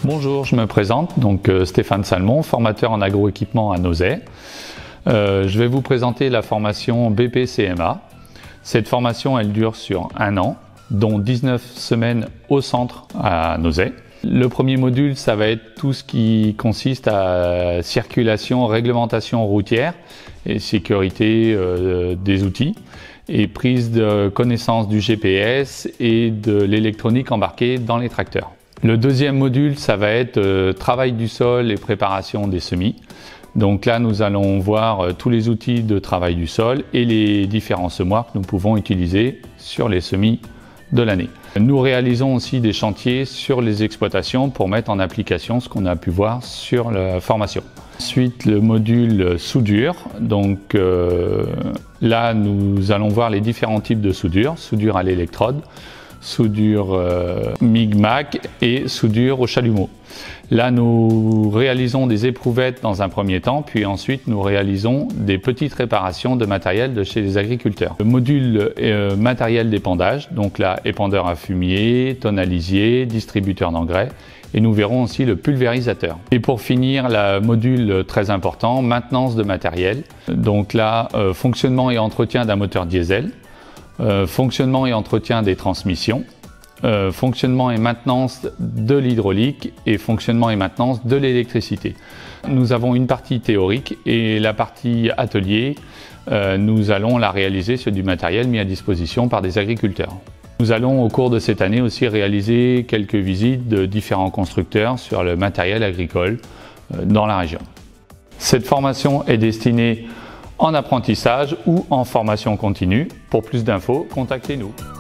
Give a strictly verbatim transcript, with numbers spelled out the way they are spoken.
Bonjour, je me présente, donc euh, Stéphane Salmon, formateur en agroéquipement à Nozay. Euh, je vais vous présenter la formation B P C M A. Cette formation, elle dure sur un an, dont dix-neuf semaines au centre à Nozay. Le premier module, ça va être tout ce qui consiste à circulation, réglementation routière et sécurité euh, des outils et prise de connaissance du G P S et de l'électronique embarquée dans les tracteurs. Le deuxième module, ça va être euh, travail du sol et préparation des semis. Donc là, nous allons voir euh, tous les outils de travail du sol et les différents semoirs que nous pouvons utiliser sur les semis de l'année. Nous réalisons aussi des chantiers sur les exploitations pour mettre en application ce qu'on a pu voir sur la formation. Ensuite, le module soudure. Donc euh, là, nous allons voir les différents types de soudure, soudure à l'électrode, soudure euh, M I G M A C et soudure au chalumeau. Là, nous réalisons des éprouvettes dans un premier temps, puis ensuite nous réalisons des petites réparations de matériel de chez les agriculteurs. Le module euh, matériel d'épandage, donc là, épandeur à fumier, tonalisier, distributeur d'engrais, et nous verrons aussi le pulvérisateur. Et pour finir, le module très important, maintenance de matériel. Donc là, euh, fonctionnement et entretien d'un moteur diesel. Euh, fonctionnement et entretien des transmissions, euh, fonctionnement et maintenance de l'hydraulique et fonctionnement et maintenance de l'électricité. Nous avons une partie théorique et la partie atelier, euh, nous allons la réaliser sur du matériel mis à disposition par des agriculteurs. Nous allons au cours de cette année aussi réaliser quelques visites de différents constructeurs sur le matériel agricole euh, dans la région. Cette formation est destinée en apprentissage ou en formation continue. Pour plus d'infos, contactez-nous.